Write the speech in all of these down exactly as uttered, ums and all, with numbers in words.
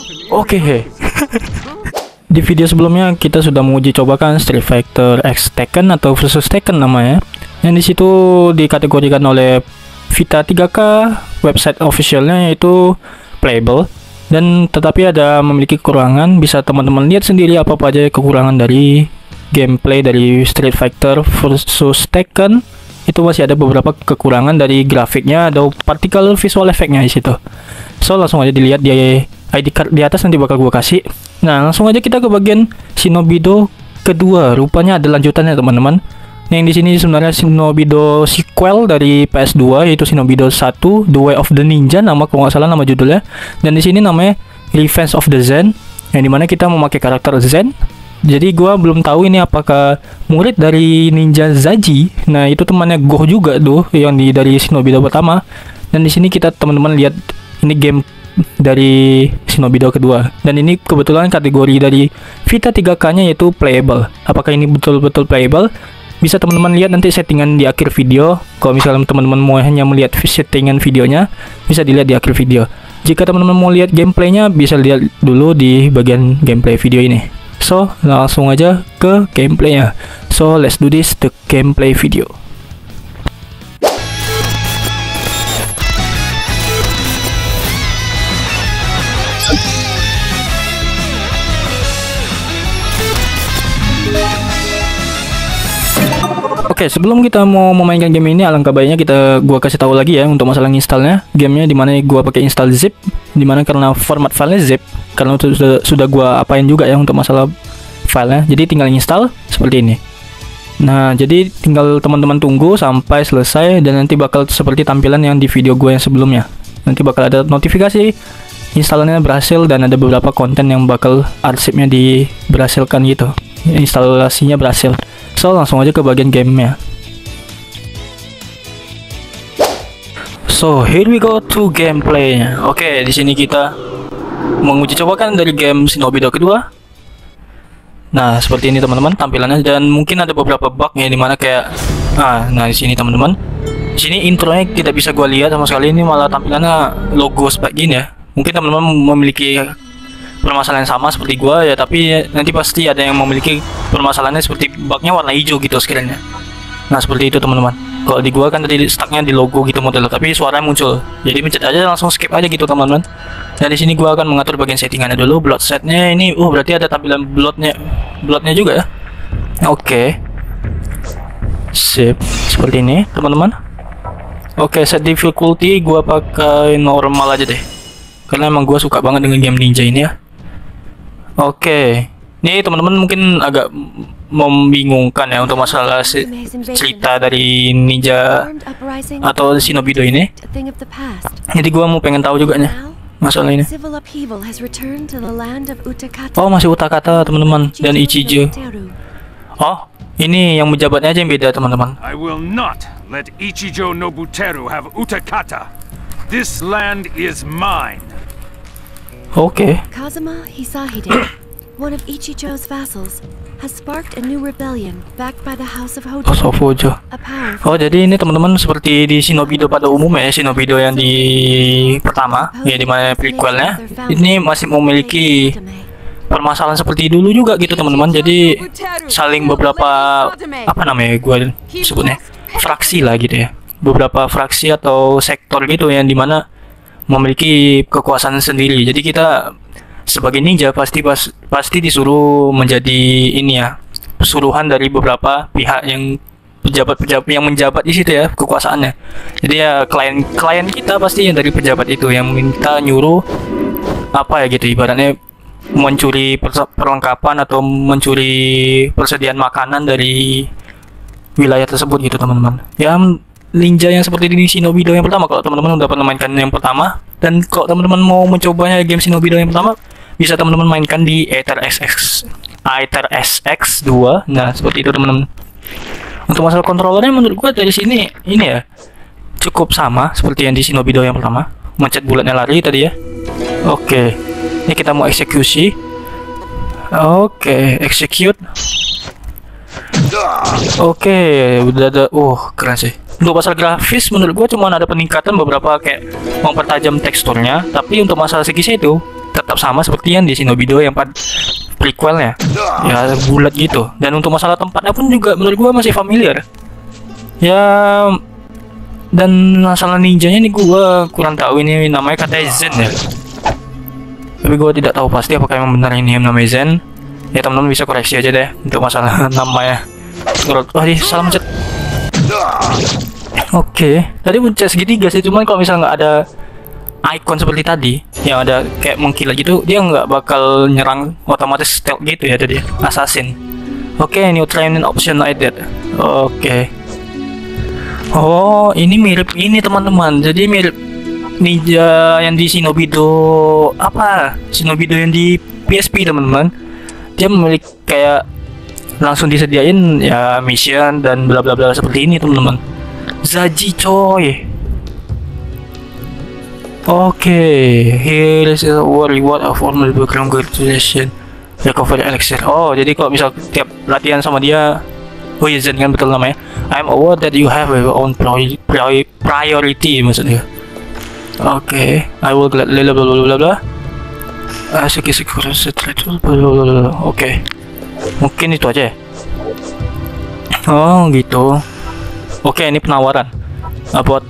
Oke. Okay. Di video sebelumnya kita sudah menguji cobakan Street Fighter X Tekken atau versus Tekken namanya. Yang di situ dikategorikan oleh Vita tiga K, website officialnya yaitu playable, dan tetapi ada memiliki kekurangan. Bisa teman-teman lihat sendiri apa apa aja kekurangan dari gameplay dari Street Fighter versus Tekken. Itu masih ada beberapa kekurangan dari grafiknya atau particle visual effectnya di situ. So langsung aja dilihat di I D card di atas, nanti bakal gua kasih. Nah, langsung aja kita ke bagian Shinobido kedua. Rupanya ada lanjutannya, teman-teman. Nah, yang di sini sebenarnya Shinobido sequel dari P S dua, yaitu Shinobido satu, The Way of the Ninja, nama kalau nggak salah nama judulnya. Dan di sini namanya Revenge of the Zen, yang dimana kita memakai karakter Zen. Jadi gua belum tahu ini apakah murid dari Ninja Zaji. Nah, itu temannya Goh juga tuh, yang di dari Shinobido pertama. Dan di sini kita teman-teman lihat ini game dari Shinobido kedua, dan ini kebetulan kategori dari Vita tiga K nya yaitu playable. Apakah ini betul-betul playable? Bisa teman-teman lihat nanti settingan di akhir video. Kalau misalnya teman-teman mau hanya melihat settingan videonya, bisa dilihat di akhir video. Jika teman-teman mau lihat gameplaynya, bisa lihat dulu di bagian gameplay video ini. So langsung aja ke gameplaynya. So let's do this, the gameplay video. Oke, okay, sebelum kita mau memainkan game ini, alangkah baiknya kita gua kasih tahu lagi ya untuk masalah installnya. Gamenya dimana gua pakai install zip, dimana karena format filenya zip, karena itu sudah sudah gua apain juga ya untuk masalah filenya. Jadi tinggal install seperti ini. Nah, jadi tinggal teman-teman tunggu sampai selesai, dan nanti bakal seperti tampilan yang di video gua yang sebelumnya. Nanti bakal ada notifikasi installannya berhasil, dan ada beberapa konten yang bakal arsipnya diberhasilkan gitu. Instalasinya berhasil. So langsung aja ke bagian gamenya. So here we go to gameplaynya. Oke, okay, di sini kita menguji cobakan dari game Shinobido kedua. Nah, seperti ini teman-teman tampilannya, dan mungkin ada beberapa bug ya dimana kayak ah, nah di sini teman-teman. Di sini intronya kita bisa gua lihat sama sekali ini malah tampilannya logo seperti gini ya. Mungkin teman-teman memiliki permasalahan sama seperti gua ya, tapi nanti pasti ada yang memiliki permasalahannya seperti bugnya warna hijau gitu sekiranya. Nah, seperti itu teman-teman. Kalau di gua kan tadi stucknya di logo gitu model, tapi suaranya muncul. Jadi pencet aja langsung skip aja gitu teman-teman. Dan di sini gua akan mengatur bagian settingannya dulu. Blood setnya ini, oh berarti ada tampilan bloodnya, bloodnya juga ya. Oke, okay. Sip, seperti ini teman-teman. Oke, okay, set difficulty gua pakai normal aja deh, karena emang gua suka banget dengan game ninja ini ya. Oke, okay. Ini teman-teman mungkin agak membingungkan ya untuk masalah cerita dari ninja atau Shinobido ini. Jadi gua mau pengen tahu juga nih masalah ini. Oh, masih Utakata teman-teman, dan Ichijo. Oh, ini yang menjabatnya aja yang beda teman-teman. I will not let Ichijo Nobuteru have Utakata. This land is mine. Oke. Okay. Kazuma Hisahide, one of Ichijo's vassals, has sparked a new rebellion backed by the House of Hojo. House of Hojo. Oh, jadi ini teman-teman seperti di Shinobido pada umumnya ya, Shinobido yang di pertama, ya di mana prequelnya, ini masih memiliki permasalahan seperti dulu juga gitu teman-teman. Jadi saling beberapa apa namanya gue sebutnya fraksi lah gitu ya, beberapa fraksi atau sektor gitu yang dimana memiliki kekuasaan sendiri. Jadi kita sebagai ninja pasti pas, pasti disuruh menjadi ini ya, suruhan dari beberapa pihak yang pejabat-pejabat yang menjabat di situ ya kekuasaannya. Jadi ya klien klien kita pasti yang dari pejabat itu yang minta nyuruh apa ya gitu, ibaratnya mencuri perlengkapan atau mencuri persediaan makanan dari wilayah tersebut gitu teman-teman. Ya ninja yang seperti di Shinobido yang pertama, kalau teman-teman udah pernah mainkan yang pertama, dan kalau teman-teman mau mencobanya game Shinobido yang pertama, bisa teman-teman mainkan di Aether S X Aether S X dua. Nah, seperti itu teman-teman. Untuk masalah kontrolernya menurut gua dari sini ini ya cukup sama seperti yang di Shinobido yang pertama. Mencet bulatnya lari tadi ya. Oke. Ini kita mau eksekusi. Oke, execute. Oke, udah ada. Uh, keren sih. Untuk masalah grafis menurut gua cuma ada peningkatan beberapa kayak mempertajam teksturnya, tapi untuk masalah segisnya itu tetap sama seperti yang di Shinobi Do yang part prequelnya, ya bulat gitu. Dan untuk masalah tempatnya pun juga menurut gua masih familiar ya. Dan masalah ninjanya nih gua kurang tahu, ini namanya katanya Zen ya, tapi gua tidak tahu pasti apakah emang benar ini yang namanya Zen. Ya teman-teman bisa koreksi aja deh untuk masalah namanya. Menurut wah di salah mencet. Oke, tadi mencet segitiga sih, cuman kalau misalnya nggak ada icon seperti tadi yang ada kayak mengkilat gitu, dia nggak bakal nyerang otomatis stealth gitu ya tadi, assassin. Oke, new training option like that. Oke. Oh, ini mirip ini teman-teman. Jadi mirip ninja yang di Shinobi Do apa? Shinobi Do yang di P S P teman-teman. Dia memiliki kayak langsung disediain ya mission dan bla bla bla seperti ini teman-teman. Zaji coy. Oke, okay. Here is a reward of formal background graduation recovery elixir. Oh, jadi kalau misal tiap latihan sama dia, oh iya Zen kan betul namanya. I'm aware that you have your own priori priori priority maksudnya. Oke, okay. I will gladly bla bla bla bla. Asik asik kurus bla bla bla. Oke, mungkin itu aja ya. Oh gitu. Oke, okay, ini penawaran. About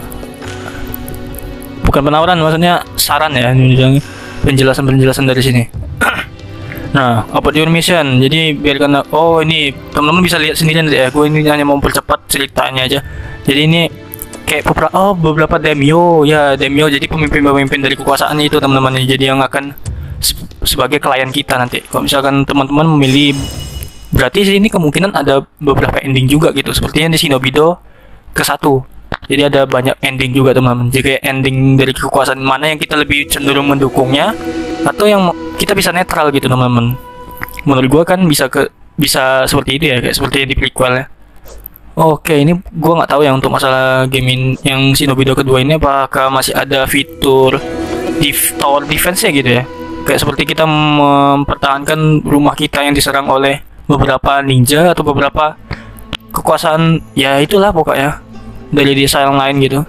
bukan penawaran, maksudnya saran ya, ini penjelasan-penjelasan dari sini. Nah, about your mission. Jadi biarkan, oh ini teman-teman bisa lihat sendiri ya. Gue ini hanya mau mempercepat ceritanya aja. Jadi ini kayak beberapa oh beberapa daimyo ya, daimyo jadi pemimpin-pemimpin dari kekuasaan itu teman-teman. Jadi yang akan se sebagai klien kita nanti. Kalau misalkan teman-teman memilih, berarti sini kemungkinan ada beberapa ending juga gitu. Seperti yang di Shinobi Do ke satu. Jadi ada banyak ending juga teman-teman. Jadi ending dari kekuasaan mana yang kita lebih cenderung mendukungnya, atau yang kita bisa netral gitu teman-teman. Menurut gua kan bisa ke bisa seperti itu ya, kayak seperti di prequel ya. Oke, ini gua nggak tahu ya untuk masalah game in, yang Shinobi Do kedua ini apakah masih ada fitur di tower defense ya gitu ya. Kayak seperti kita mempertahankan rumah kita yang diserang oleh beberapa ninja atau beberapa kekuasaan ya, itulah pokoknya dari desa yang lain gitu.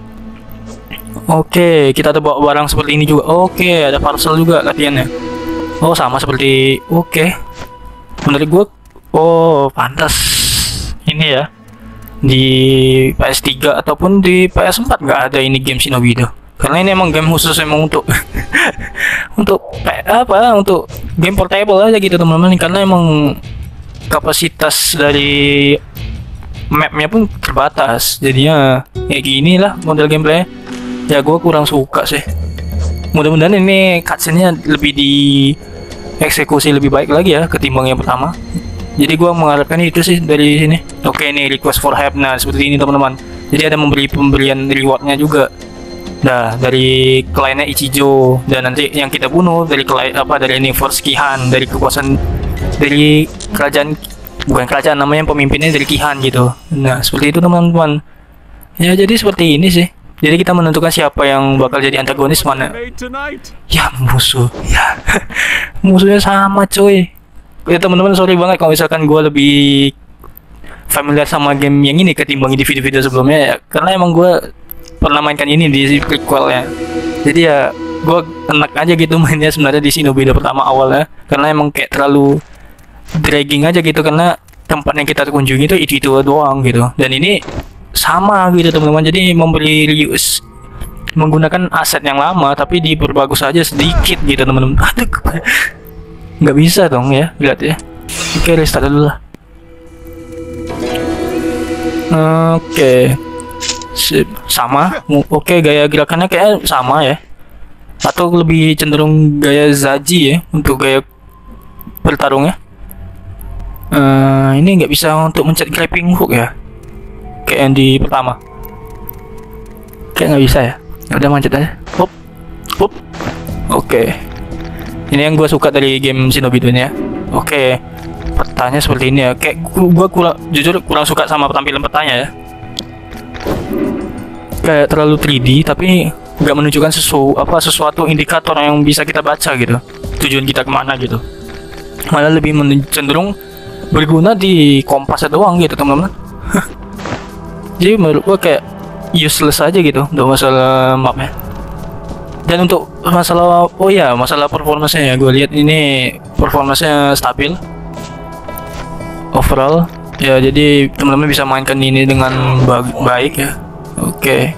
Oke, kita ada bawa barang seperti ini juga. Oke, ada parcel juga latihannya. Oh, sama seperti oke. Menurut gue, oh pantas ini ya di P S tiga ataupun di P S empat nggak ada ini game Shinobi Do. Karena ini emang game khusus emang untuk untuk apa? Untuk game portable aja gitu teman-teman. Karena emang kapasitas dari mapnya pun terbatas, jadinya kayak gini lah model gameplay. Ya gue kurang suka sih. Mudah-mudahan ini cutscene-nya lebih di eksekusi lebih baik lagi ya ketimbang yang pertama. Jadi gue mengharapkan itu sih dari sini. Oke, ini request for help, nah seperti ini teman-teman. Jadi ada memberi pemberian rewardnya juga. Nah, dari kliennya Ichijo, dan nanti yang kita bunuh dari klien apa dari Universe Kihan, dari kekuasaan dari kerajaan, bukan kerajaan namanya, pemimpinnya dari Kihan gitu. Nah seperti itu teman-teman. Ya jadi seperti ini sih. Jadi kita menentukan siapa yang bakal jadi antagonis mana. Ya musuh. Ya musuhnya sama coy. Ya teman-teman, sorry banget kalau misalkan gue lebih familiar sama game yang ini ketimbang di video-video sebelumnya ya. Karena emang gue pernah mainkan ini di prequel ya. Jadi ya gue enak aja gitu mainnya sebenarnya di Shinobi Do pertama awalnya. Karena emang kayak terlalu dragging aja gitu, karena tempat yang kita kunjungi itu itu itu doang gitu. Dan ini sama gitu teman-teman, jadi memberi reuse menggunakan aset yang lama tapi diperbagus aja sedikit gitu teman-teman. Aduh, nggak bisa dong ya, lihat ya. Oke, restart dulu lah. Oke, sip, sama. Oke, gaya gerakannya kayak sama ya, atau lebih cenderung gaya Zaji ya untuk gaya bertarungnya. Uh, ini nggak bisa untuk mencet grappling hook ya, kayak yang di pertama. Kayak nggak bisa ya. Udah mancet aja. Hop, hop. Oke. Ini yang gue suka dari game Shinobi Do ya. Oke. Petanya seperti ini ya. Kayak gue kurang, jujur kurang suka sama tampilan petanya ya. Kayak terlalu tiga D tapi nggak menunjukkan sesu apa sesuatu indikator yang bisa kita baca gitu. Tujuan kita kemana gitu. Malah lebih cenderung berguna di kompasnya doang gitu teman-teman. Jadi menurut gua kayak useless aja gitu untuk masalah mapnya. Dan untuk masalah, oh ya, masalah performanya ya, gue lihat ini performanya stabil overall ya, jadi teman-teman bisa mainkan ini dengan ba baik ya. Oke,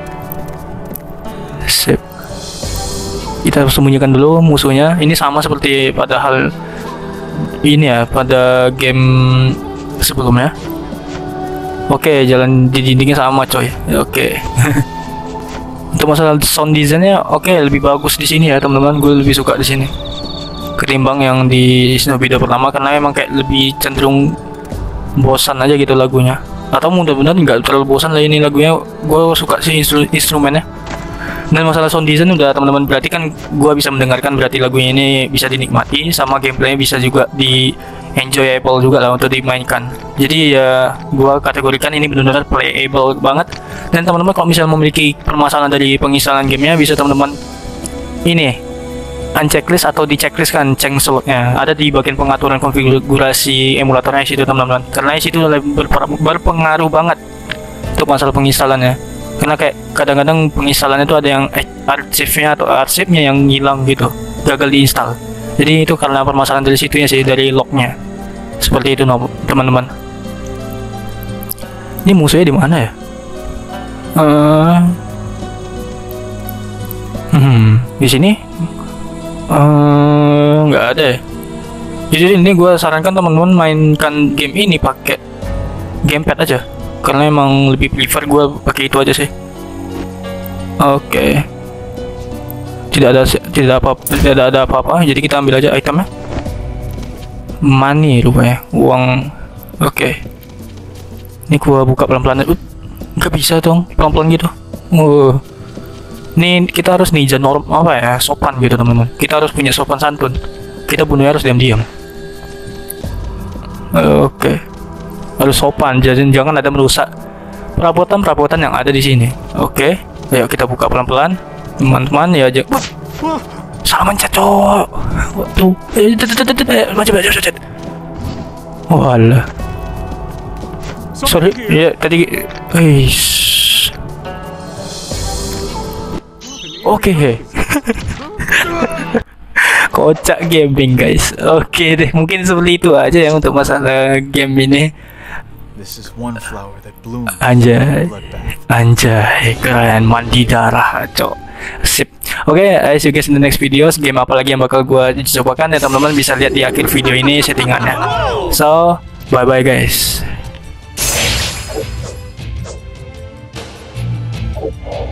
sip. Kita harus sembunyikan dulu musuhnya. Ini sama seperti pada hal ini ya, pada game sebelumnya. Oke, jalan di dindingnya sama coy. Oke. Untuk masalah sound design-nya, oke, lebih bagus di sini ya teman-teman. Gue lebih suka di sini ketimbang yang di Snowbida pertama, karena emang kayak lebih cenderung bosan aja gitu lagunya. Atau mudah-mudahan nggak terlalu bosan lah ini lagunya. Gue suka sih instru instrumennya. Dan masalah sound design udah teman-teman berarti kan gue bisa mendengarkan, berarti lagunya ini bisa dinikmati, sama gameplaynya bisa juga di enjoyable juga lah untuk dimainkan. Jadi ya gue kategorikan ini benar-benar playable banget. Dan teman-teman kalau misalnya memiliki permasalahan dari penginstalan gamenya, bisa teman-teman ini unchecklist atau di checklist kan change slotnya ada di bagian pengaturan konfigurasi emulatornya situ teman-teman, karena situ berpengaruh banget untuk masalah penginstalannya. Karena kayak kadang-kadang penginstalannya itu ada yang arsipnya atau arsipnya yang hilang gitu, gagal diinstal. Jadi itu karena permasalahan dari situnya sih, dari lognya. Seperti itu teman-teman. Ini musuhnya di mana ya? Uh, hmm, di sini nggak uh, ada ya. Jadi ini gue sarankan teman-teman mainkan game ini pakai gamepad aja, karena emang lebih prefer gue pakai itu aja sih. Oke, okay. tidak ada tidak apa tidak ada apa-apa, jadi kita ambil aja itemnya. Money rupanya, uang. Oke, okay. Ini gua buka pelan-pelan. Uh, nggak bisa dong, pelan-pelan gitu. Uh. Ini kita harus ninja norm apa ya, sopan gitu teman-teman. Kita harus punya sopan santun. Kita bunuhnya harus diam-diam. Uh, Oke, okay. Harus sopan, jangan jangan ada merusak perabotan-perabotan yang ada di sini. Oke, okay. Ayo kita buka pelan-pelan, teman-teman ya aja. Salah mencet cowok. Tuh, eh, macam macam macam. Walah. Sorry, ya tadi. Eish. Oke, okay. Kocak gaming guys. Oke okay deh, mungkin seperti itu aja ya untuk masalah game ini. Anjay, anjay, keren, mandi darah, cok. Sip. Oke, okay, I see you guys in the next videos. Game apa lagi yang bakal gue cobakan ya teman-teman, bisa lihat di akhir video ini settingannya. So, bye bye guys.